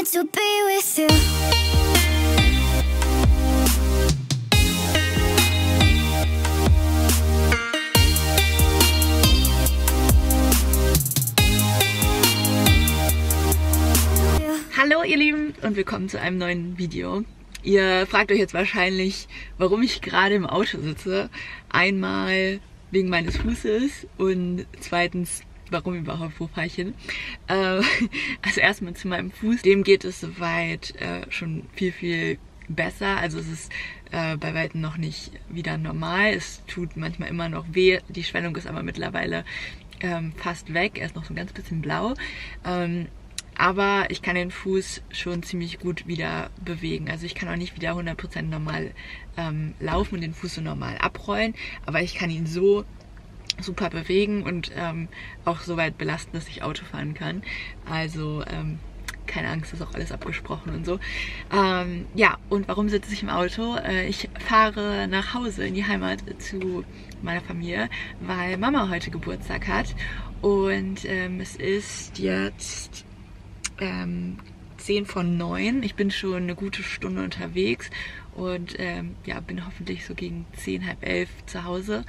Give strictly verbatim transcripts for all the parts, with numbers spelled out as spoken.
want to be with you. Hallo ihr Lieben und willkommen zu einem neuen Video. Ihr fragt euch jetzt wahrscheinlich, warum ich gerade im Auto sitze. Einmal wegen meines Fußes und zweitens, warum überhaupt, wo fahre ich hin? Äh, also erstmal zu meinem Fuß. Dem geht es soweit äh, schon viel, viel besser. Also es ist äh, bei weitem noch nicht wieder normal. Es tut manchmal immer noch weh. Die Schwellung ist aber mittlerweile ähm, fast weg. Er ist noch so ein ganz bisschen blau. Ähm, Aber ich kann den Fuß schon ziemlich gut wieder bewegen. Also ich kann auch nicht wieder hundert Prozent normal ähm, laufen und den Fuß so normal abrollen. Aber ich kann ihn so super bewegen und ähm, auch so weit belasten, dass ich Auto fahren kann. Also ähm, keine Angst, ist auch alles abgesprochen und so. Ähm, ja, und warum sitze ich im Auto? Äh, ich fahre nach Hause in die Heimat zu meiner Familie, weil Mama heute Geburtstag hat. Und ähm, es ist jetzt Ähm, zehn von neun. Ich bin schon eine gute Stunde unterwegs und ähm, ja, bin hoffentlich so gegen zehn, halb elf zu Hause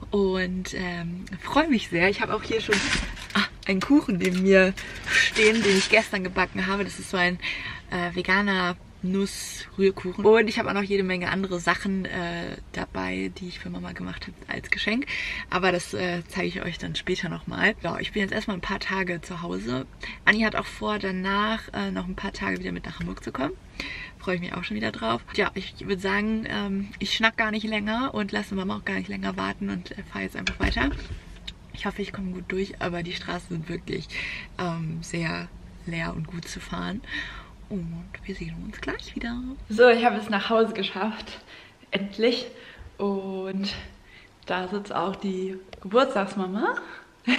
und ähm, freue mich sehr. Ich habe auch hier schon ah, einen Kuchen neben mir stehen, den ich gestern gebacken habe. Das ist so ein äh, veganer Nussrührkuchen. Und ich habe auch noch jede Menge andere Sachen äh, dabei, die ich für Mama gemacht habe als Geschenk. Aber das äh, zeige ich euch dann später nochmal. Ja, ich bin jetzt erstmal ein paar Tage zu Hause. Anni hat auch vor, danach äh, noch ein paar Tage wieder mit nach Hamburg zu kommen. Freue ich mich auch schon wieder drauf. Ja, ich würde sagen, ähm, ich schnack gar nicht länger und lasse Mama auch gar nicht länger warten und äh, fahre jetzt einfach weiter. Ich hoffe, ich komme gut durch, aber die Straßen sind wirklich ähm, sehr leer und gut zu fahren. Und wir sehen uns gleich wieder. So, ich habe es nach Hause geschafft. Endlich. Und da sitzt auch die Geburtstagsmama. Ja.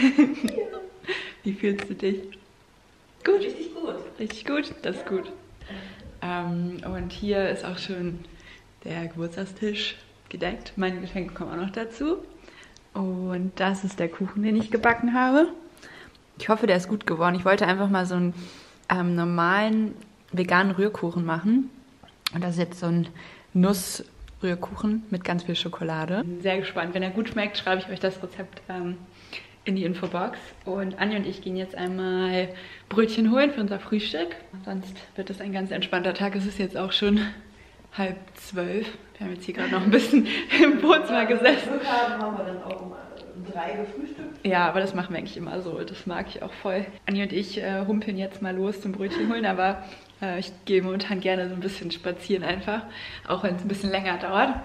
Wie fühlst du dich? Gut? Richtig gut. Richtig gut? Das ist gut. Ähm, und hier ist auch schon der Geburtstagstisch gedeckt. Meine Geschenke kommen auch noch dazu. Und das ist der Kuchen, den ich gebacken habe. Ich hoffe, der ist gut geworden. Ich wollte einfach mal so einen ähm, normalen veganen Rührkuchen machen. Und das ist jetzt so ein Nussrührkuchen mit ganz viel Schokolade. Bin sehr gespannt. Wenn er gut schmeckt, schreibe ich euch das Rezept ähm, in die Infobox. Und Anni und ich gehen jetzt einmal Brötchen holen für unser Frühstück. Sonst wird es ein ganz entspannter Tag. Es ist jetzt auch schon halb zwölf. Wir haben jetzt hier gerade noch ein bisschen im Wohnzimmer gesessen. Haben wir dann auch um drei gefrühstückt. Ja, aber das machen wir eigentlich immer so. Das mag ich auch voll. Anni und ich äh, humpeln jetzt mal los zum Brötchen holen, aber äh, ich gehe momentan gerne so ein bisschen spazieren einfach, auch wenn es ein bisschen länger dauert.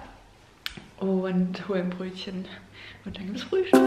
Und holen Brötchen und dann gibt es Frühstück.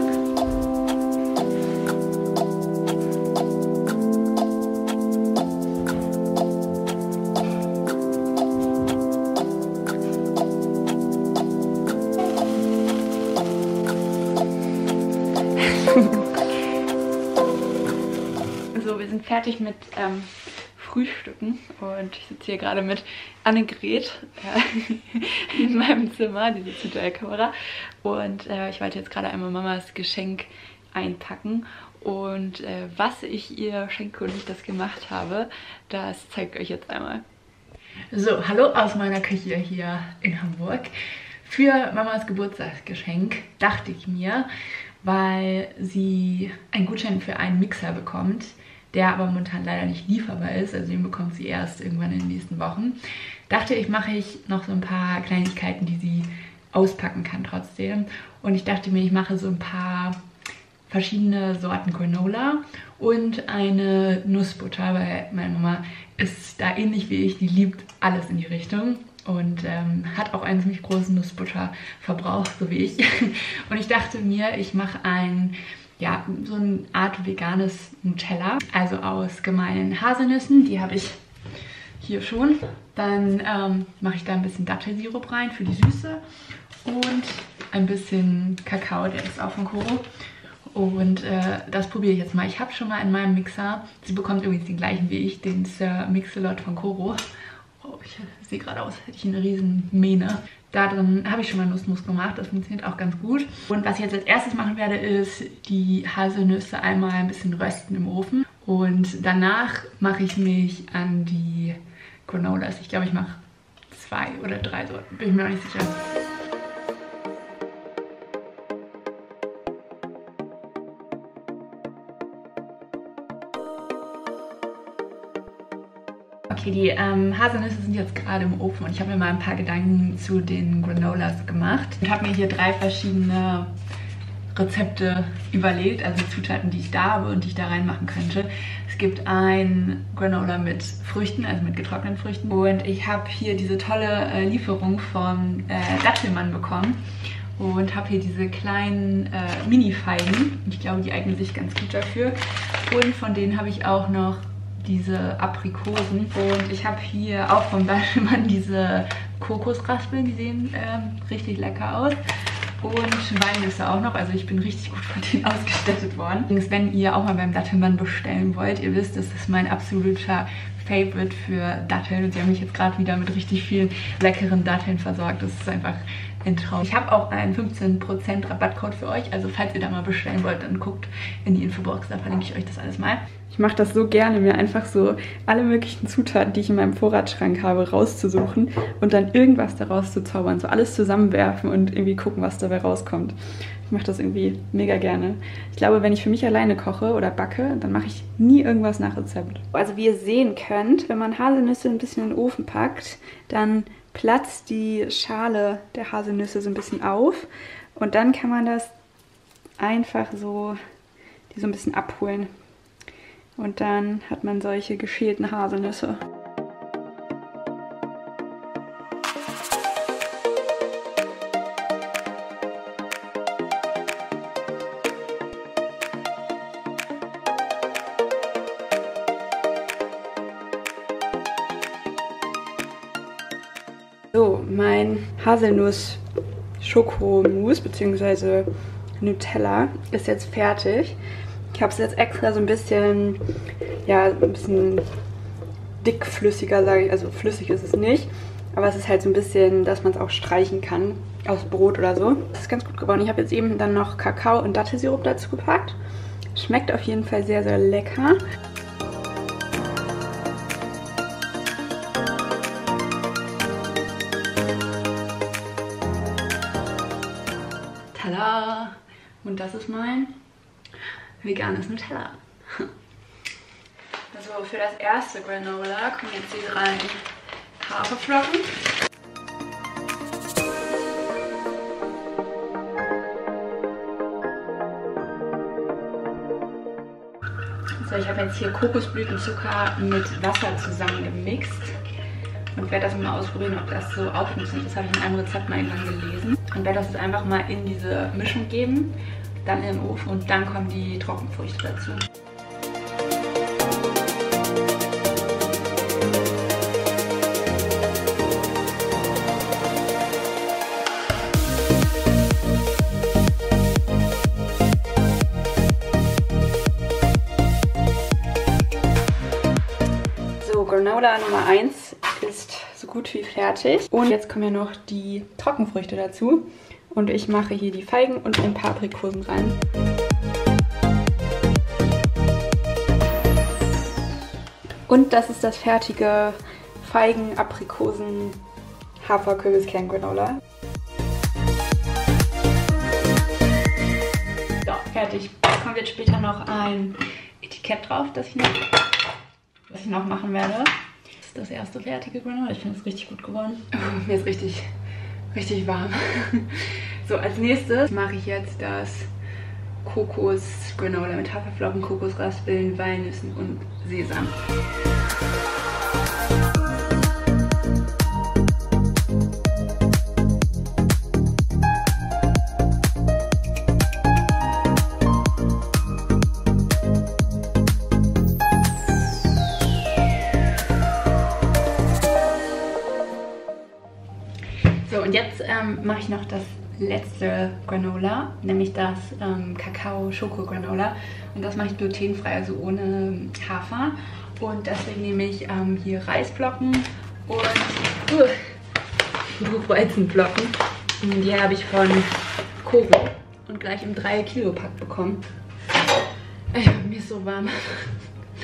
So, wir sind fertig mit ähm, Frühstücken und ich sitze hier gerade mit Annegret äh, in meinem Zimmer, die sitzt hinter der Kamera und äh, ich wollte jetzt gerade einmal Mamas Geschenk einpacken und äh, was ich ihr schenke und ich das gemacht habe, das zeige ich euch jetzt einmal. So, hallo aus meiner Küche hier in Hamburg. Für Mamas Geburtstagsgeschenk dachte ich mir, weil sie einen Gutschein für einen Mixer bekommt, der aber momentan leider nicht lieferbar ist, also den bekommt sie erst irgendwann in den nächsten Wochen. Dachte ich, mache ich noch so ein paar Kleinigkeiten, die sie auspacken kann trotzdem. Und ich dachte mir, ich mache so ein paar verschiedene Sorten Granola und eine Nussbutter, weil meine Mama ist da ähnlich wie ich, die liebt alles in die Richtung. Und ähm, hat auch einen ziemlich großen Nussbutterverbrauch, so wie ich. Und ich dachte mir, ich mache ein, ja, so eine Art veganes Nutella, also aus gemahlenen Haselnüssen. Die habe ich hier schon. Dann ähm, mache ich da ein bisschen Dattelsirup rein für die Süße und ein bisschen Kakao, der ist auch von Koro. Und äh, das probiere ich jetzt mal. Ich habe schon mal in meinem Mixer, sie bekommt übrigens den gleichen wie ich, den Sir Mix-a-Lot von Koro. Oh, ich sehe gerade aus, hätte ich eine riesen Mähne. Da drin habe ich schon mal Nussmus gemacht, das funktioniert auch ganz gut. Und was ich jetzt als erstes machen werde, ist die Haselnüsse einmal ein bisschen rösten im Ofen. Und danach mache ich mich an die Granolas. Ich glaube, ich mache zwei oder drei Sorten, bin ich mir noch nicht sicher. Okay, die ähm, Haselnüsse sind jetzt gerade im Ofen und ich habe mir mal ein paar Gedanken zu den Granolas gemacht. Ich habe mir hier drei verschiedene Rezepte überlegt, also Zutaten, die ich da habe und die ich da reinmachen könnte. Es gibt ein Granola mit Früchten, also mit getrockneten Früchten. Und ich habe hier diese tolle äh, Lieferung von äh, Dattelmann bekommen und habe hier diese kleinen äh, Mini-Feigen. Ich glaube, die eignen sich ganz gut dafür. Und von denen habe ich auch noch diese Aprikosen. Und ich habe hier auch vom Dattelmann diese Kokosraspeln, die sehen ähm, richtig lecker aus. Und Walnüsse auch noch, also ich bin richtig gut von denen ausgestattet worden. Übrigens, wenn ihr auch mal beim Dattelmann bestellen wollt, ihr wisst, das ist mein absoluter Favorite für Datteln. Und sie haben mich jetzt gerade wieder mit richtig vielen leckeren Datteln versorgt. Das ist einfach ein Traum. Ich habe auch einen fünfzehn Prozent Rabattcode für euch. Also falls ihr da mal bestellen wollt, dann guckt in die Infobox, da verlinke ich euch das alles mal. Ich mache das so gerne, mir einfach so alle möglichen Zutaten, die ich in meinem Vorratsschrank habe, rauszusuchen und dann irgendwas daraus zu zaubern. So alles zusammenwerfen und irgendwie gucken, was dabei rauskommt. Ich mache das irgendwie mega gerne. Ich glaube, wenn ich für mich alleine koche oder backe, dann mache ich nie irgendwas nach Rezept. Also wie ihr sehen könnt, wenn man Haselnüsse ein bisschen in den Ofen packt, dann platzt die Schale der Haselnüsse so ein bisschen auf und dann kann man das einfach so, die so ein bisschen abholen. Und dann hat man solche geschälten Haselnüsse. So, mein Haselnuss-Schokomousse bzw. Nutella ist jetzt fertig. Ich habe es jetzt extra so ein bisschen, ja, ein bisschen dickflüssiger, sage ich. Also flüssig ist es nicht, aber es ist halt so ein bisschen, dass man es auch streichen kann aus Brot oder so. Das ist ganz gut geworden. Ich habe jetzt eben dann noch Kakao und Dattelsirup dazu gepackt. Schmeckt auf jeden Fall sehr, sehr lecker. Tada! Und das ist mein veganes Nutella. Also für das erste Granola kommen jetzt die drei Haferflocken. So, ich habe jetzt hier Kokosblütenzucker mit Wasser zusammen gemixt und werde das mal ausprobieren, ob das so auch funktioniert. Das habe ich in einem Rezept mal irgendwann gelesen. Und werde das jetzt einfach mal in diese Mischung geben, dann in den Ofen und dann kommen die Trockenfrüchte dazu. So, Granola Nummer eins ist so gut wie fertig. Und jetzt kommen ja noch die Trockenfrüchte dazu. Und ich mache hier die Feigen und ein paar Aprikosen rein. Und das ist das fertige Feigen, Aprikosen, Hafer, Kürbiskern, Granola. So, fertig. Da kommt jetzt später noch ein Etikett drauf, das ich noch, was ich noch machen werde. Das ist das erste fertige Granola. Ich finde es richtig gut geworden. Oh, mir ist richtig, richtig warm. So, als nächstes mache ich jetzt das Kokos-Granola mit Haferflocken, Kokosraspeln, Walnüssen und Sesam. So, und jetzt ähm, mache ich noch das letzte Granola, nämlich das ähm, Kakao-Schoko-Granola. Und das mache ich glutenfrei, also ohne Hafer. Und deswegen nehme ich ähm, hier Reisflocken und uh, Weizenflocken. Die habe ich von Koro und gleich im drei Kilo Pack bekommen. Äh, mir ist so warm.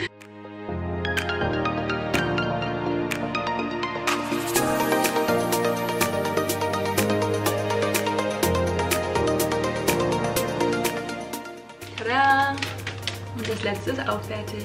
das letzte ist auch fertig.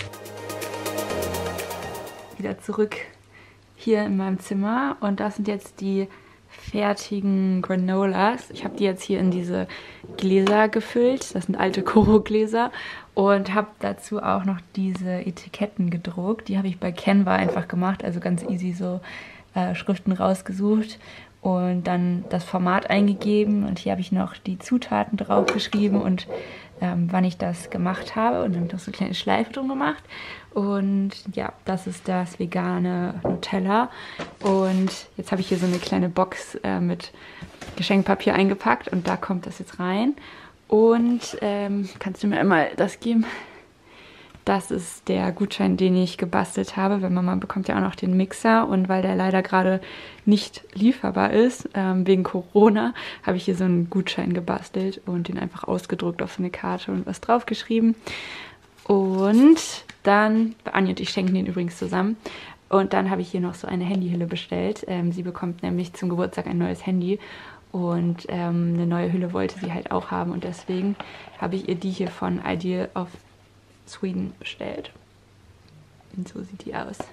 Wieder zurück hier in meinem Zimmer und das sind jetzt die fertigen Granolas. Ich habe die jetzt hier in diese Gläser gefüllt. Das sind alte Koro-Gläser und habe dazu auch noch diese Etiketten gedruckt. Die habe ich bei Canva einfach gemacht, also ganz easy so äh, Schriften rausgesucht und dann das Format eingegeben und hier habe ich noch die Zutaten drauf geschrieben und ähm, wann ich das gemacht habe und dann noch so eine kleine Schleife drum gemacht. Und ja, das ist das vegane Nutella. Und jetzt habe ich hier so eine kleine Box äh, mit Geschenkpapier eingepackt und da kommt das jetzt rein. Und ähm, kannst du mir einmal das geben? Das ist der Gutschein, den ich gebastelt habe, weil Mama bekommt ja auch noch den Mixer und weil der leider gerade nicht lieferbar ist, ähm, wegen Corona, habe ich hier so einen Gutschein gebastelt und den einfach ausgedruckt auf so eine Karte und was draufgeschrieben. Und dann, Anja und ich schenken den übrigens zusammen. Und dann habe ich hier noch so eine Handyhülle bestellt. Ähm, sie bekommt nämlich zum Geburtstag ein neues Handy. Und ähm, eine neue Hülle wollte sie halt auch haben. Und deswegen habe ich ihr die hier von Ideal of Sweden bestellt. Und so sieht die aus.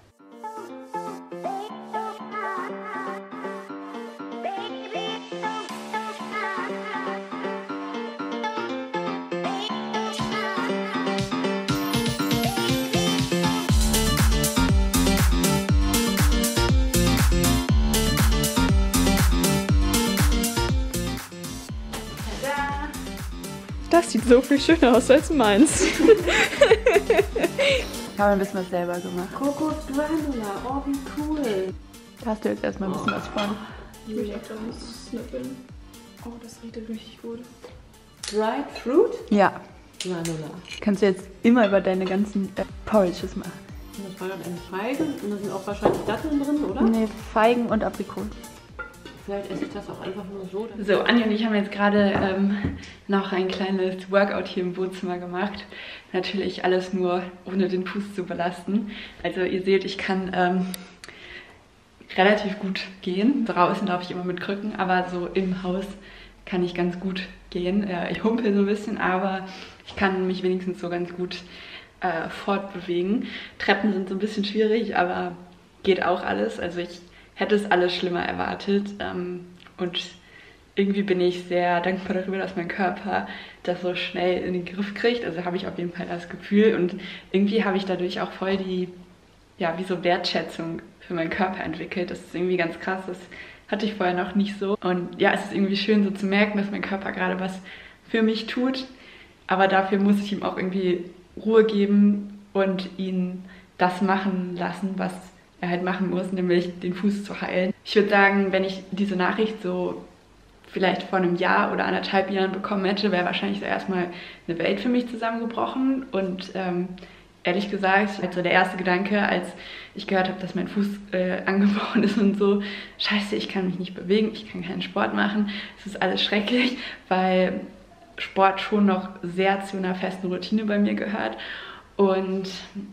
Das sieht so viel schöner aus als meins. Ich habe ein bisschen was selber gemacht. Kokos Granula, oh wie cool. Da hast du jetzt erstmal ein bisschen was von. Ich will auch gar nicht snippeln. Oh, das riecht richtig gut. Dried Fruit Ja. Granula. Kannst du jetzt immer über deine ganzen äh, Porridges machen. Und das war dann eine Feige und da sind auch wahrscheinlich Datteln drin, oder? Nee, Feigen und Aprikosen. Vielleicht esse ich das auch einfach nur so. So, Anja und ich haben jetzt gerade ähm, noch ein kleines Workout hier im Wohnzimmer gemacht. Natürlich alles nur, ohne den Fuß zu belasten. Also ihr seht, ich kann ähm, relativ gut gehen. Draußen laufe ich immer mit Krücken, aber so im Haus kann ich ganz gut gehen. Äh, ich humpel so ein bisschen, aber ich kann mich wenigstens so ganz gut äh, fortbewegen. Treppen sind so ein bisschen schwierig, aber geht auch alles. Also ich hätte es alles schlimmer erwartet ähm, und irgendwie bin ich sehr dankbar darüber, dass mein Körper das so schnell in den Griff kriegt. Also habe ich auf jeden Fall das Gefühl und irgendwie habe ich dadurch auch voll die, ja, wie so Wertschätzung für meinen Körper entwickelt. Das ist irgendwie ganz krass, das hatte ich vorher noch nicht so. Und ja, es ist irgendwie schön so zu merken, dass mein Körper gerade was für mich tut, aber dafür muss ich ihm auch irgendwie Ruhe geben und ihn das machen lassen, was er halt machen muss, nämlich den Fuß zu heilen. Ich würde sagen, wenn ich diese Nachricht so vielleicht vor einem Jahr oder anderthalb Jahren bekommen hätte, wäre wahrscheinlich so erstmal eine Welt für mich zusammengebrochen. Und ähm, ehrlich gesagt, also der erste Gedanke, als ich gehört habe, dass mein Fuß äh, angebrochen ist und so, scheiße, ich kann mich nicht bewegen, ich kann keinen Sport machen. Es ist alles schrecklich, weil Sport schon noch sehr zu einer festen Routine bei mir gehört. Und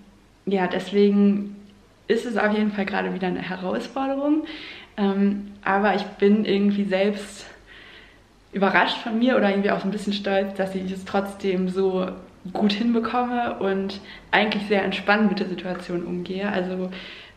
ja, deswegen ist es auf jeden Fall gerade wieder eine Herausforderung. Ähm, aber ich bin irgendwie selbst überrascht von mir oder irgendwie auch so ein bisschen stolz, dass ich es trotzdem so gut hinbekomme und eigentlich sehr entspannt mit der Situation umgehe. Also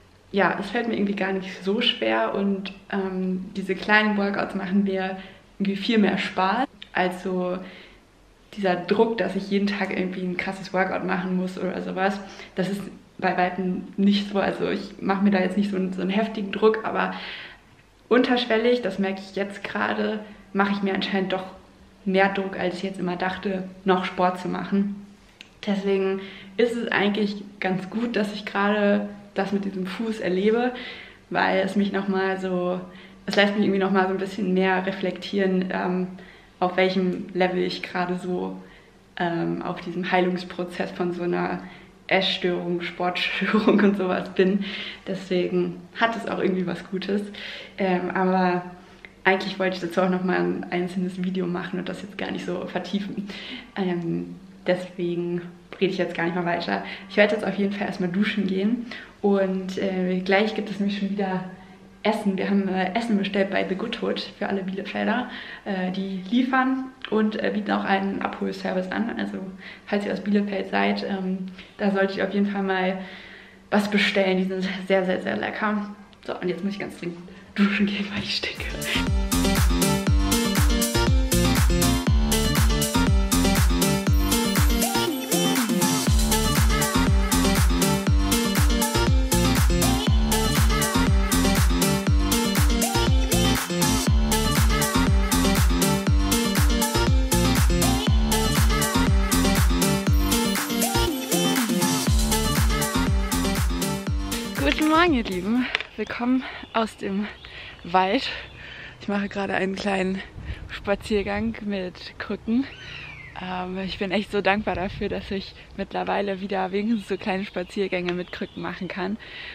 ja, es fällt mir irgendwie gar nicht so schwer und ähm, diese kleinen Workouts machen mir irgendwie viel mehr Spaß als so dieser Druck, dass ich jeden Tag irgendwie ein krasses Workout machen muss oder sowas. Das ist bei weitem nicht so, also ich mache mir da jetzt nicht so einen, so einen heftigen Druck, aber unterschwellig, das merke ich jetzt gerade, mache ich mir anscheinend doch mehr Druck, als ich jetzt immer dachte, noch Sport zu machen. Deswegen ist es eigentlich ganz gut, dass ich gerade das mit diesem Fuß erlebe, weil es mich nochmal so, es lässt mich irgendwie nochmal so ein bisschen mehr reflektieren, ähm, auf welchem Level ich gerade so ähm, auf diesem Heilungsprozess von so einer Essstörung, Sportstörung und sowas bin. Deswegen hat es auch irgendwie was Gutes. Ähm, aber eigentlich wollte ich dazu auch nochmal ein einzelnes Video machen und das jetzt gar nicht so vertiefen. Ähm, deswegen rede ich jetzt gar nicht mehr weiter. Ich werde jetzt auf jeden Fall erstmal duschen gehen und äh, gleich gibt es nämlich schon wieder Essen. Wir haben äh, Essen bestellt bei The Good Hood für alle Bielefelder. Äh, die liefern und äh, bieten auch einen Abholservice an. Also falls ihr aus Bielefeld seid, ähm, da solltet ihr auf jeden Fall mal was bestellen. Die sind sehr, sehr, sehr lecker. So, und jetzt muss ich ganz dringend duschen gehen, weil ich stinke. Guten Morgen, ihr Lieben. Willkommen aus dem Wald. Ich mache gerade einen kleinen Spaziergang mit Krücken. Ähm, ich bin echt so dankbar dafür, dass ich mittlerweile wieder wenigstens so kleine Spaziergänge mit Krücken machen kann.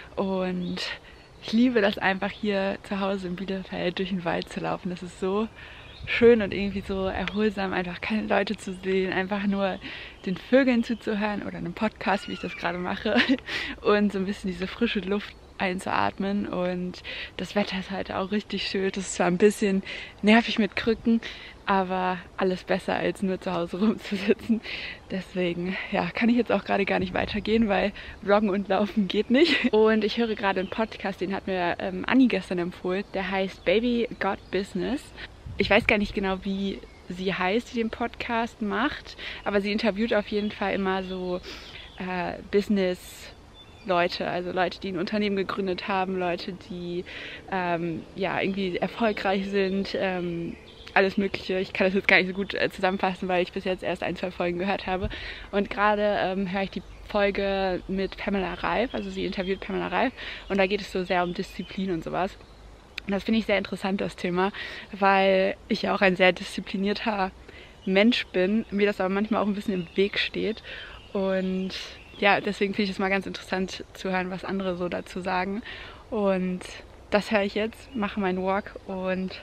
Und ich liebe das einfach hier zu Hause in Bielefeld durch den Wald zu laufen. Das ist so schön und irgendwie so erholsam, einfach keine Leute zu sehen, einfach nur den Vögeln zuzuhören oder einem Podcast, wie ich das gerade mache, und so ein bisschen diese frische Luft einzuatmen. Und das Wetter ist halt auch richtig schön. Das ist zwar ein bisschen nervig mit Krücken, aber alles besser als nur zu Hause rumzusitzen. Deswegen, ja, kann ich jetzt auch gerade gar nicht weitergehen, weil Vloggen und Laufen geht nicht. Und ich höre gerade einen Podcast, den hat mir ähm, Anni gestern empfohlen. Der heißt Baby Got Business. Ich weiß gar nicht genau, wie sie heißt, die den Podcast macht, aber sie interviewt auf jeden Fall immer so äh, Business-Leute, also Leute, die ein Unternehmen gegründet haben, Leute, die ähm, ja irgendwie erfolgreich sind, ähm, alles Mögliche. Ich kann das jetzt gar nicht so gut äh, zusammenfassen, weil ich bis jetzt erst ein, zwei Folgen gehört habe. Und gerade ähm, höre ich die Folge mit Pamela Reif, also sie interviewt Pamela Reif, und da geht es so sehr um Disziplin und sowas. Und das finde ich sehr interessant, das Thema, weil ich ja auch ein sehr disziplinierter Mensch bin, mir das aber manchmal auch ein bisschen im Weg steht. Und ja, deswegen finde ich es mal ganz interessant zu hören, was andere so dazu sagen. Und das höre ich jetzt, mache meinen Walk und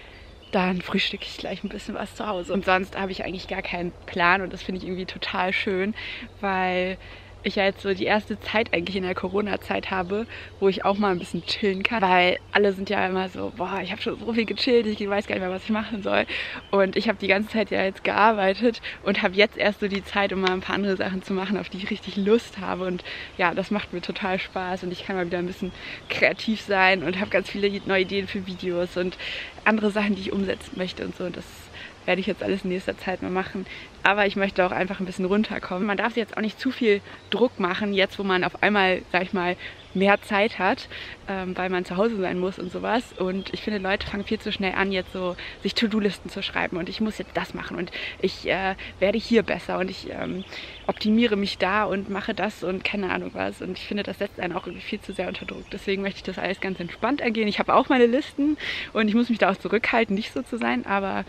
dann frühstücke ich gleich ein bisschen was zu Hause. Und sonst habe ich eigentlich gar keinen Plan und das finde ich irgendwie total schön, weil ich ja jetzt so die erste Zeit eigentlich in der Corona-Zeit habe, wo ich auch mal ein bisschen chillen kann, weil alle sind ja immer so, boah, ich habe schon so viel gechillt, ich weiß gar nicht mehr, was ich machen soll. Und ich habe die ganze Zeit ja jetzt gearbeitet und habe jetzt erst so die Zeit, um mal ein paar andere Sachen zu machen, auf die ich richtig Lust habe. Und ja, das macht mir total Spaß und ich kann mal wieder ein bisschen kreativ sein und habe ganz viele neue Ideen für Videos und andere Sachen, die ich umsetzen möchte und so. Und das werde ich jetzt alles in nächster Zeit mal machen. Aber ich möchte auch einfach ein bisschen runterkommen. Man darf sich jetzt auch nicht zu viel Druck machen, jetzt wo man auf einmal, sag ich mal, mehr Zeit hat, ähm, weil man zu Hause sein muss und sowas. Und ich finde, Leute fangen viel zu schnell an, jetzt so sich To-Do-Listen zu schreiben und ich muss jetzt das machen und ich äh, werde hier besser und ich ähm, optimiere mich da und mache das und keine Ahnung was. Und ich finde, das setzt einen auch irgendwie viel zu sehr unter Druck. Deswegen möchte ich das alles ganz entspannt angehen. Ich habe auch meine Listen und ich muss mich da auch zurückhalten, nicht so zu sein, aber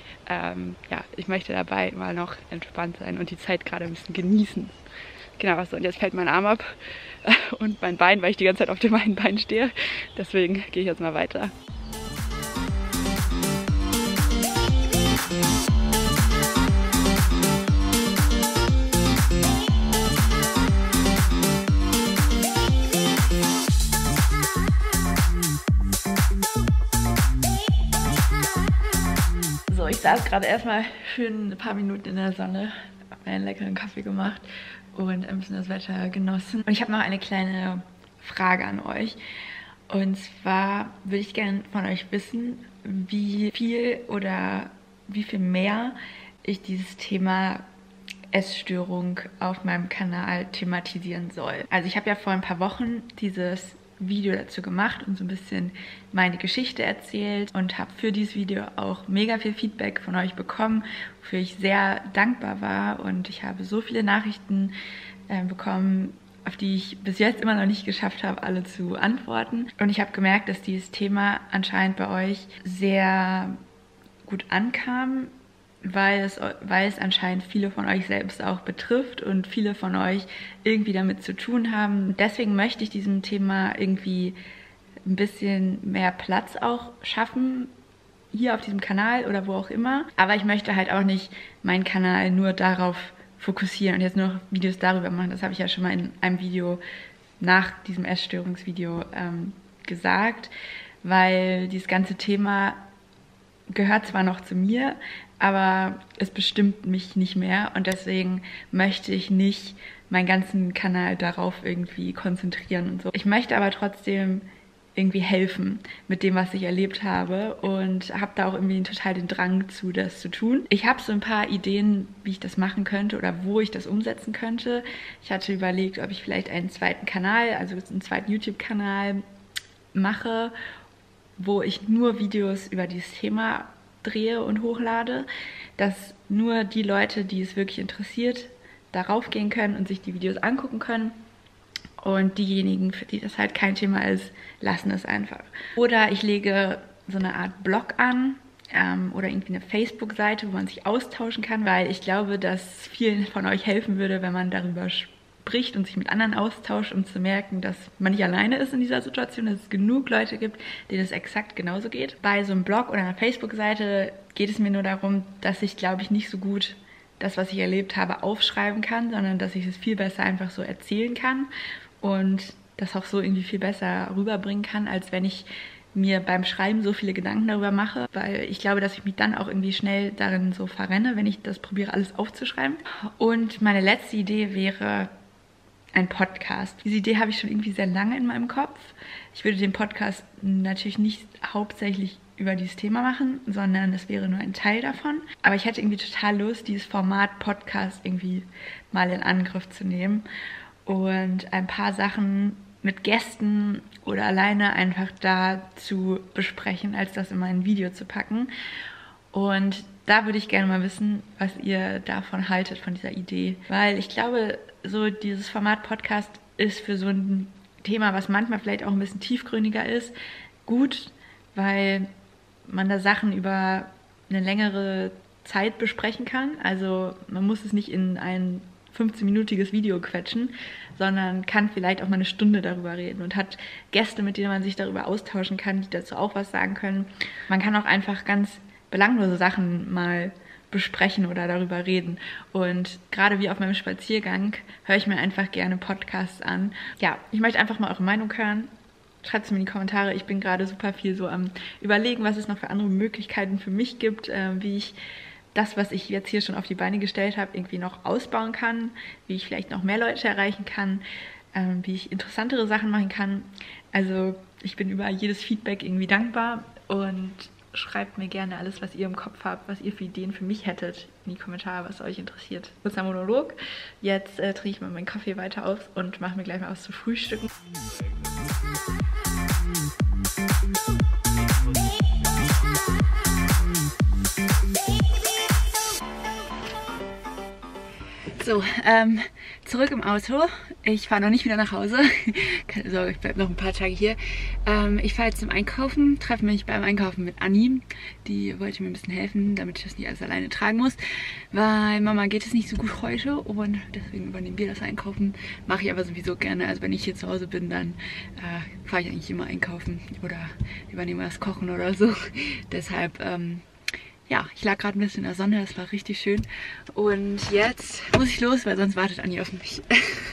Ähm, ja, ich möchte dabei mal noch entspannt sein und die Zeit gerade ein bisschen genießen. Genau, so, und jetzt fällt mein Arm ab und mein Bein, weil ich die ganze Zeit auf dem einen Bein stehe. Deswegen gehe ich jetzt mal weiter. Ich saß gerade erstmal schön ein paar Minuten in der Sonne, habe mir einen leckeren Kaffee gemacht und ein bisschen das Wetter genossen. Und ich habe noch eine kleine Frage an euch. Und zwar würde ich gerne von euch wissen, wie viel oder wie viel mehr ich dieses Thema Essstörung auf meinem Kanal thematisieren soll. Also ich habe ja vor ein paar Wochen dieses Video dazu gemacht und so ein bisschen meine Geschichte erzählt und habe für dieses Video auch mega viel Feedback von euch bekommen, wofür ich sehr dankbar war, und ich habe so viele Nachrichten äh, bekommen, auf die ich bis jetzt immer noch nicht geschafft habe, alle zu antworten. Und ich habe gemerkt, dass dieses Thema anscheinend bei euch sehr gut ankam, weil es, weil es anscheinend viele von euch selbst auch betrifft und viele von euch irgendwie damit zu tun haben. Deswegen möchte ich diesem Thema irgendwie ein bisschen mehr Platz auch schaffen, hier auf diesem Kanal oder wo auch immer. Aber ich möchte halt auch nicht meinen Kanal nur darauf fokussieren und jetzt nur noch Videos darüber machen. Das habe ich ja schon mal in einem Video nach diesem Essstörungsvideo ähm, gesagt, weil dieses ganze Thema gehört zwar noch zu mir, aber es bestimmt mich nicht mehr und deswegen möchte ich nicht meinen ganzen Kanal darauf irgendwie konzentrieren und so. Ich möchte aber trotzdem irgendwie helfen mit dem, was ich erlebt habe und habe da auch irgendwie total den Drang zu, das zu tun. Ich habe so ein paar Ideen, wie ich das machen könnte oder wo ich das umsetzen könnte. Ich hatte überlegt, ob ich vielleicht einen zweiten Kanal, also einen zweiten YouTube-Kanal mache, wo ich nur Videos über dieses Thema drehe und hochlade, dass nur die Leute, die es wirklich interessiert, darauf gehen können und sich die Videos angucken können. Und diejenigen, für die das halt kein Thema ist, lassen es einfach. Oder ich lege so eine Art Blog an ähm, oder irgendwie eine Facebook-Seite, wo man sich austauschen kann, weil ich glaube, dass vielen von euch helfen würde, wenn man darüber spricht und sich mit anderen austauscht, um zu merken, dass man nicht alleine ist in dieser Situation, dass es genug Leute gibt, denen es exakt genauso geht. Bei so einem Blog oder einer Facebook-Seite geht es mir nur darum, dass ich, glaube ich, nicht so gut das, was ich erlebt habe, aufschreiben kann, sondern dass ich es viel besser einfach so erzählen kann und das auch so irgendwie viel besser rüberbringen kann, als wenn ich mir beim Schreiben so viele Gedanken darüber mache, weil ich glaube, dass ich mich dann auch irgendwie schnell darin so verrenne, wenn ich das probiere, alles aufzuschreiben. Und meine letzte Idee wäre ein Podcast. Diese Idee habe ich schon irgendwie sehr lange in meinem Kopf. Ich würde den Podcast natürlich nicht hauptsächlich über dieses Thema machen, sondern es wäre nur ein Teil davon. Aber ich hätte irgendwie total Lust, dieses Format Podcast irgendwie mal in Angriff zu nehmen und ein paar Sachen mit Gästen oder alleine einfach da zu besprechen, als das in mein Video zu packen. Und da würde ich gerne mal wissen, was ihr davon haltet, von dieser Idee. Weil ich glaube, so dieses Format Podcast ist für so ein Thema, was manchmal vielleicht auch ein bisschen tiefgründiger ist, gut, weil man da Sachen über eine längere Zeit besprechen kann. Also man muss es nicht in ein fünfzehnminütiges Video quetschen, sondern kann vielleicht auch mal eine Stunde darüber reden und hat Gäste, mit denen man sich darüber austauschen kann, die dazu auch was sagen können. Man kann auch einfach ganz belanglose Sachen mal besprechen oder darüber reden. Und gerade wie auf meinem Spaziergang höre ich mir einfach gerne Podcasts an. Ja, ich möchte einfach mal eure Meinung hören. Schreibt es mir in die Kommentare. Ich bin gerade super viel so am Überlegen, was es noch für andere Möglichkeiten für mich gibt, äh, wie ich das, was ich jetzt hier schon auf die Beine gestellt habe, irgendwie noch ausbauen kann, wie ich vielleicht noch mehr Leute erreichen kann, äh, wie ich interessantere Sachen machen kann. Also ich bin über jedes Feedback irgendwie dankbar und schreibt mir gerne alles, was ihr im Kopf habt, was ihr für Ideen für mich hättet, in die Kommentare, was euch interessiert. Kurzer Monolog. Jetzt äh, trinke ich mal meinen Kaffee weiter auf und mache mir gleich mal was zu frühstücken. So, ähm, zurück im Auto. Ich fahre noch nicht wieder nach Hause. Keine Sorge, ich bleibe noch ein paar Tage hier. Ähm, ich fahre jetzt zum Einkaufen, treffe mich beim Einkaufen mit Anni. Die wollte mir ein bisschen helfen, damit ich das nicht alles alleine tragen muss. Weil Mama geht es nicht so gut heute und deswegen übernehmen wir das Einkaufen. Mache ich aber sowieso gerne. Also wenn ich hier zu Hause bin, dann äh, fahre ich eigentlich immer einkaufen oder übernehme das Kochen oder so. Deshalb, ähm, ja, ich lag gerade ein bisschen in der Sonne, das war richtig schön. Und jetzt muss ich los, weil sonst wartet Anni auf mich.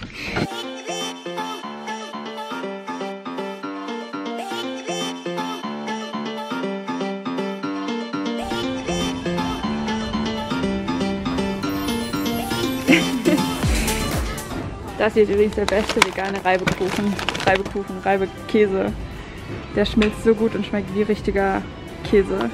Das hier ist übrigens der beste vegane Reibekuchen. Reibekuchen, Reibekäse. Der schmilzt so gut und schmeckt wie richtiger Käse.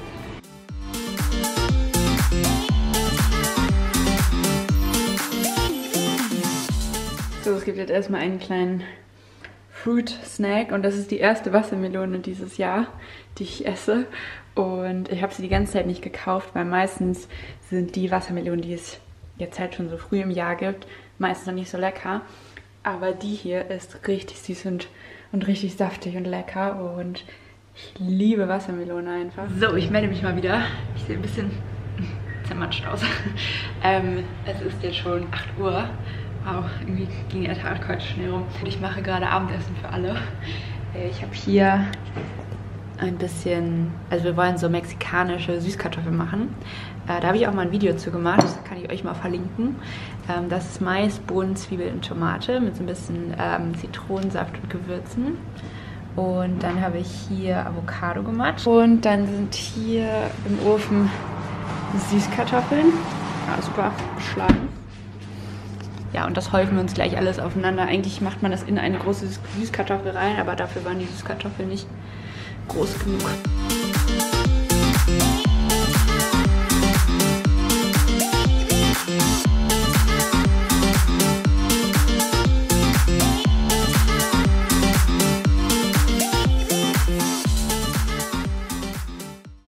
So, es gibt jetzt erstmal einen kleinen Fruit Snack und das ist die erste Wassermelone dieses Jahr, die ich esse. Und ich habe sie die ganze Zeit nicht gekauft, weil meistens sind die Wassermelonen, die es jetzt halt schon so früh im Jahr gibt, meistens noch nicht so lecker. Aber die hier ist richtig süß und, und richtig saftig und lecker und ich liebe Wassermelone einfach. So, ich melde mich mal wieder. Ich sehe ein bisschen zermatscht aus. ähm, es ist jetzt schon acht Uhr. Wow, irgendwie ging der Tag heute schnell rum. Ich mache gerade Abendessen für alle. Ich habe hier ein bisschen, also wir wollen so mexikanische Süßkartoffeln machen. Äh, da habe ich auch mal ein Video zu gemacht, das kann ich euch mal verlinken. Ähm, das ist Mais, Bohnen, Zwiebeln und Tomate mit so ein bisschen ähm, Zitronensaft und Gewürzen. Und dann habe ich hier Avocado gemacht. Und dann sind hier im Ofen Süßkartoffeln. Ja, super beschlagen. Ja, und das häufen wir uns gleich alles aufeinander. Eigentlich macht man das in eine große Süßkartoffel rein, aber dafür waren die Süßkartoffeln nicht groß genug.